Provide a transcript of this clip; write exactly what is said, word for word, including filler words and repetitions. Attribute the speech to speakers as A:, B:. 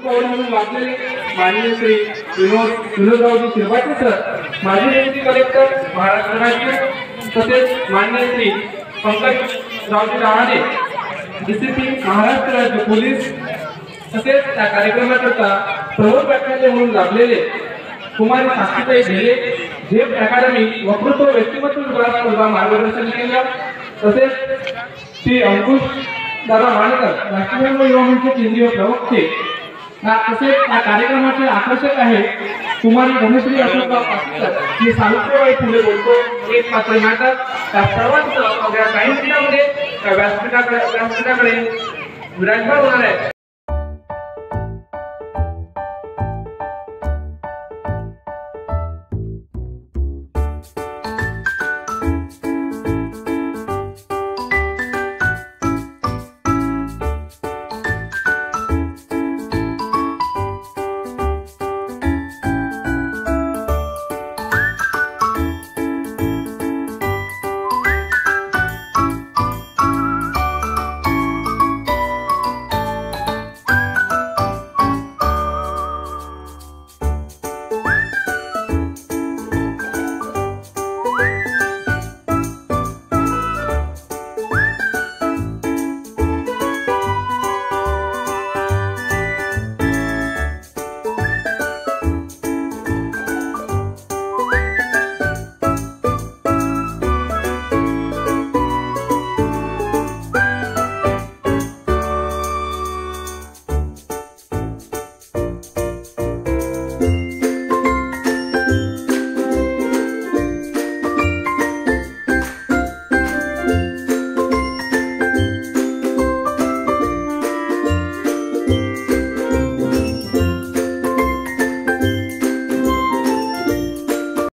A: पाऊल म्हणून वाचलेले माननीय श्री विनोद विनोदरावजी शिरभाते सर, माजी डेप्युटी कलेक्टर महाराष्ट्र राज्य, तसेच माननीय श्री पंकजरावजी राणे, डीसीपी महाराष्ट्र राज्य पोलीस, तसेच त्या कार्यक्रमाकरता प्रमुख व्याख्याते म्हणून लाभलेले कुमारी साक्षीताई ढेले, झेप अकॅडमी वक्तृत्व व्यक्तिमत्व विकास स्पर्धा मार्गदर्शन केंद्र, तसेच श्री अंकुश दादा माणकर, राष्ट्रीय युवा मंच केंद्रीय प्रमुख थे। तसेच या कार्यक्रमाचे आकर्षक आहे कुमारी धनश्री अशोकराव पाटील, मी सावित्रीबाई फुले बोलतो एक पात्र नाटक। त्या सर्वांचं अवघ्या काही मिनिटांमध्ये व्यासपीठाकडे व्यासपीठाकडे विराजमान होणार आहे।